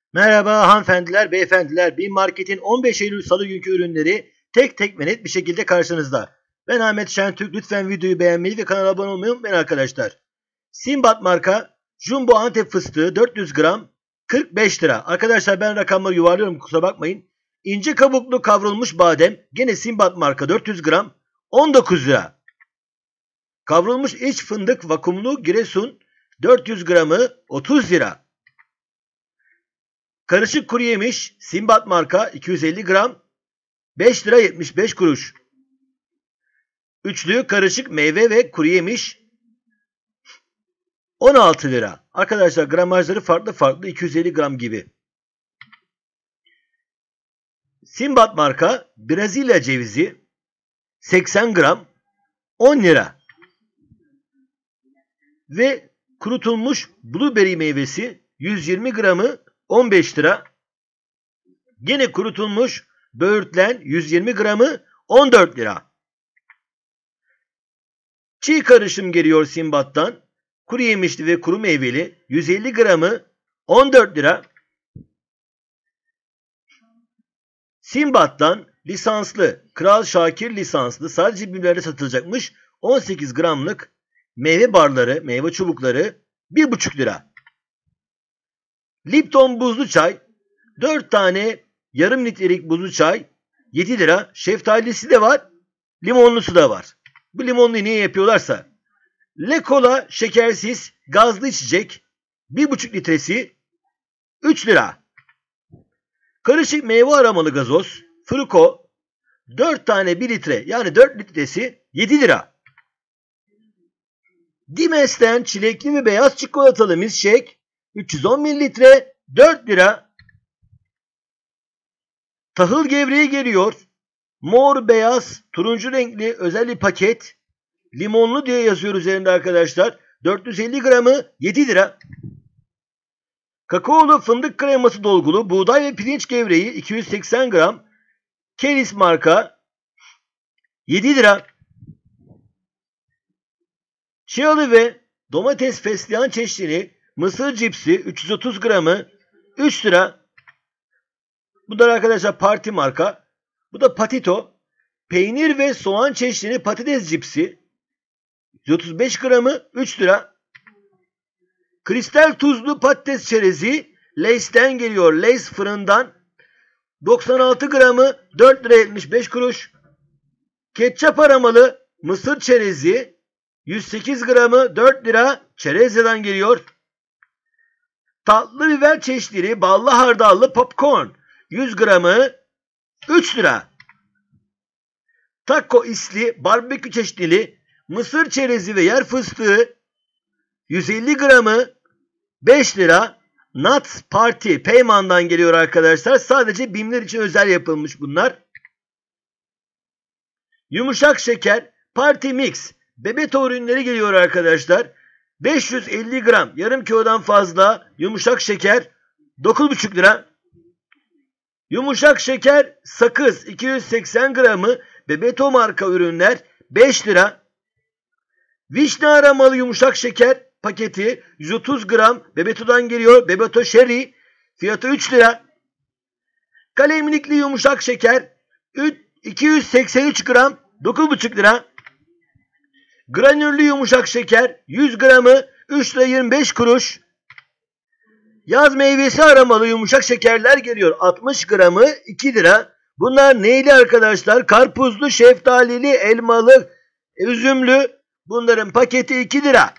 Merhaba hanımefendiler, beyefendiler. Bin Market'in 15 Eylül Salı günkü ürünleri tek tek ve net bir şekilde karşınızda. Ben Ahmet Şentürk. Lütfen videoyu beğenmeyi ve kanala abone olmayı unutmayın arkadaşlar. Simbat marka Jumbo Antep fıstığı 400 gram 45 lira. Arkadaşlar ben rakamları yuvarlıyorum, kusura bakmayın. İnce kabuklu kavrulmuş badem gene Simbat marka 400 gram 19 lira. Kavrulmuş iç fındık vakumlu Giresun 400 gramı 30 lira. Karışık kuru yemiş Simbat marka 250 gram 5 lira 75 kuruş. Üçlü karışık meyve ve kuru yemiş 16 lira. Arkadaşlar gramajları farklı 250 gram gibi. Simbat marka Brezilya cevizi 80 gram 10 lira. Ve kurutulmuş blueberry meyvesi 120 gramı 15 lira. Gene kurutulmuş böğürtlen 120 gramı 14 lira. Çiğ karışım geliyor Simbat'tan. Kuru yemişli ve kuru meyveli 150 gramı 14 lira. Simbat'tan lisanslı Kral Şakir lisanslı sadece biberlerde satılacakmış 18 gramlık meyve barları, meyve çubukları 1,5 lira. Lipton buzlu çay 4 tane yarım litrelik buzlu çay 7 lira. Şeftalisi de var, limonlusu da var. Bu limonluyu niye yapıyorlarsa. Le Cola şekersiz gazlı içecek 1,5 litresi 3 lira. Karışık meyve aromalı gazoz Fruko 4 tane 1 litre yani 4 litresi 7 lira. Dimes'ten çilekli ve beyaz çikolatalı milkshake 310 mililitre 4 lira. Tahıl gevreği geliyor. Mor, beyaz, turuncu renkli özel bir paket. Limonlu diye yazıyor üzerinde arkadaşlar. 450 gramı 7 lira. Kakaolu fındık kreması dolgulu buğday ve pirinç gevreği 280 gram. Keris marka 7 lira. Çiğalı ve domates fesleğen çeşnili mısır cipsi 330 gramı 3 lira. Bu da arkadaşlar parti marka. Bu da Patito. Peynir ve soğan çeşnili patates cipsi 135 gramı 3 lira. Kristal tuzlu patates çerezi Lay's'ten geliyor. Lay's fırından 96 gramı 4 lira 75 kuruş. Ketçap aromalı mısır çerezi 108 gramı 4 lira Çerezyadan geliyor. Tatlı biber çeşitleri ballı hardallı popcorn 100 gramı 3 lira. Taco isli barbekü çeşitli mısır çerezi ve yer fıstığı 150 gramı 5 lira. Nuts Party Peyman'dan geliyor arkadaşlar. Sadece BİM'ler için özel yapılmış bunlar. Yumuşak şeker Party Mix Bebeto ürünleri geliyor arkadaşlar. 550 gram yarım kilodan fazla yumuşak şeker 9,5 lira. Yumuşak şeker sakız 280 gramı Bebeto marka ürünler 5 lira. Vişne aromalı yumuşak şeker paketi 130 gram Bebeto'dan geliyor. Bebeto Sherry fiyatı 3 lira. Kalemlikli yumuşak şeker 283 gram 9,5 lira. Granüllü yumuşak şeker 100 gramı 3 lira 25 kuruş. Yaz meyvesi aromalı yumuşak şekerler geliyor. 60 gramı 2 lira. Bunlar neyli arkadaşlar? Karpuzlu, şeftalili, elmalı, üzümlü. Bunların paketi 2 lira.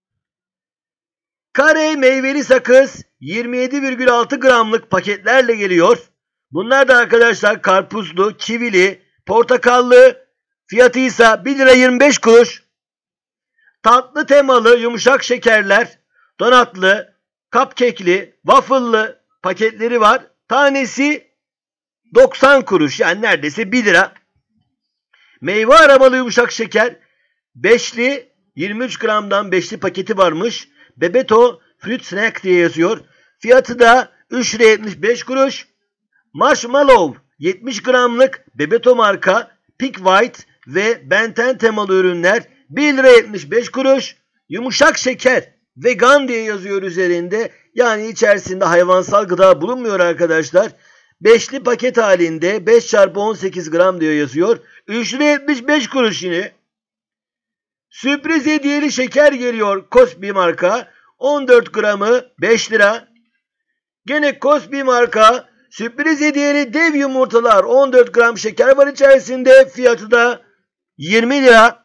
Kare meyveli sakız 27,6 gramlık paketlerle geliyor. Bunlar da arkadaşlar karpuzlu, kivili, portakallı. Fiyatı ise 1 lira 25 kuruş. Tatlı temalı yumuşak şekerler, donatlı, cupcake'li, waffle'lı paketleri var. Tanesi 90 kuruş yani neredeyse 1 lira. Meyve aromalı yumuşak şeker 5'li 23 gramdan 5'li paketi varmış. Bebeto Fruit Snack diye yazıyor. Fiyatı da 3 lira 75 kuruş. Marshmallow 70 gramlık Bebeto marka Pink White ve Benten temalı ürünler 1 lira 75 kuruş. Yumuşak şeker Vegan diye yazıyor üzerinde. Yani içerisinde hayvansal gıda bulunmuyor arkadaşlar. Beşli paket halinde 5 çarpı 18 gram diyor yazıyor. 3 lira 75 kuruş yine. Sürpriz hediyeli şeker geliyor Cosby marka. 14 gramı 5 lira. Gene Cosby marka sürpriz hediyeli dev yumurtalar 14 gram şeker var içerisinde. Fiyatı da 20 lira.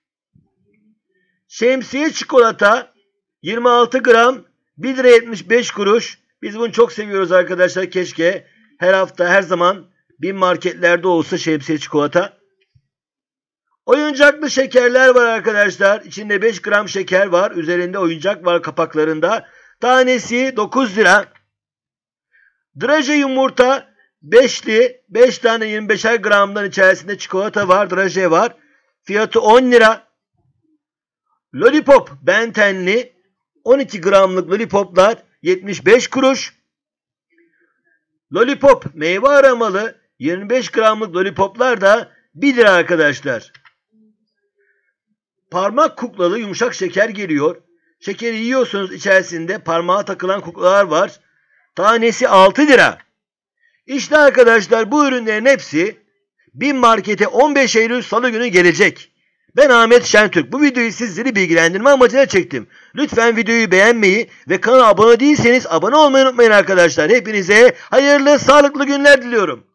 Şemsiye çikolata 26 gram 1 lira 75 kuruş. Biz bunu çok seviyoruz arkadaşlar. Keşke her hafta her zaman bin marketlerde olsa şemsiye çikolata. Oyuncaklı şekerler var arkadaşlar. İçinde 5 gram şeker var. Üzerinde oyuncak var kapaklarında. Tanesi 9 lira. Draje yumurta 5'li. 5 tane 25'er gramdan içerisinde çikolata var. Draje var. Fiyatı 10 lira. Lollipop bentenli 12 gramlık lollipoplar 75 kuruş. Lollipop meyve aramalı 25 gramlık lollipoplar da 1 lira arkadaşlar. Parmak kuklalı yumuşak şeker geliyor. Şekeri yiyorsunuz, içerisinde parmağa takılan kuklalar var. Tanesi 6 lira. İşte arkadaşlar bu ürünlerin hepsi bin markete 15 Eylül Salı günü gelecek. Ben Ahmet Şentürk. Bu videoyu sizleri bilgilendirme amacıyla çektim. Lütfen videoyu beğenmeyi ve kanala abone değilseniz abone olmayı unutmayın arkadaşlar. Hepinize hayırlı, sağlıklı günler diliyorum.